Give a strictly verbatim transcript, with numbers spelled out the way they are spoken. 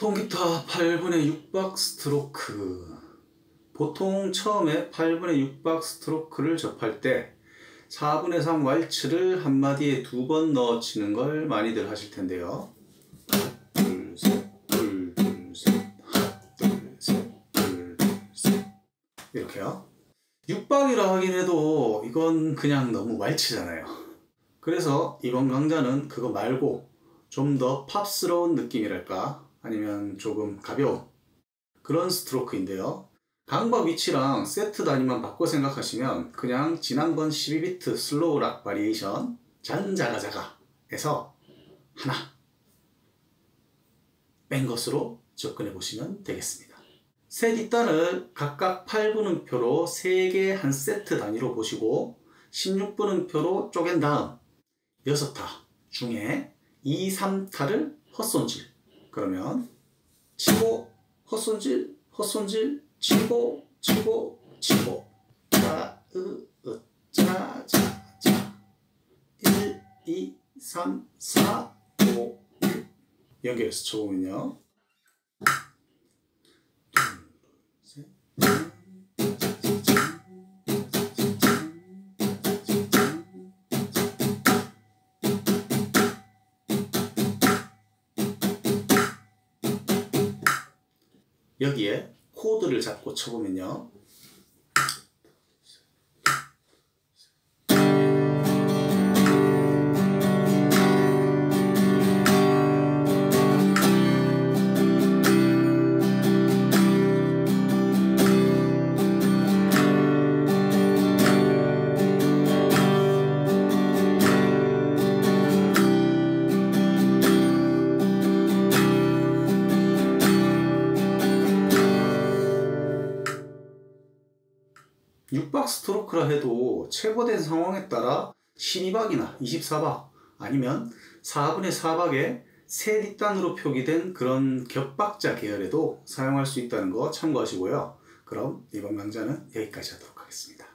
통기타 팔분의 육 박 스트로크. 보통 처음에 팔분의 육 박 스트로크를 접할 때 사분의 삼 왈츠를 한마디에 두 번 넣어 치는 걸 많이들 하실 텐데요. 둘, 셋, 둘, 둘, 셋, 하나, 둘, 셋, 둘, 둘, 셋. 이렇게요. 육 박이라 하긴 해도 이건 그냥 너무 왈츠잖아요. 그래서 이번 강좌는 그거 말고 좀 더 팝스러운 느낌이랄까, 아니면 조금 가벼운 그런 스트로크인데요. 강박 위치랑 세트 단위만 바꿔 생각하시면 그냥 지난번 십이 비트 슬로우 락 바리에이션 잔자가자가 에서 하나 뺀 것으로 접근해 보시면 되겠습니다. 세 뒷단을 각각 팔 분음표로 세 개 한 세트 단위로 보시고 십육 분음표로 쪼갠 다음 여섯 타 중에 이, 삼 타를 헛손질. 그러면 치고 헛손질 헛손질 치고 치고 치고 자, 으, 으, 자, 자, 자 일, 이, 삼, 사, 오, 육 연결해서 쳐보면요. 둘, 셋, 여기에 코드를 잡고 쳐보면요. 육 박 스트로크라 해도 체버된 상황에 따라 십이 박이나 이십사 박 아니면 사분의 사 박에 세 뒷단으로 표기된 그런 겹박자 계열에도 사용할 수 있다는 거 참고하시고요. 그럼 이번 강좌는 여기까지 하도록 하겠습니다.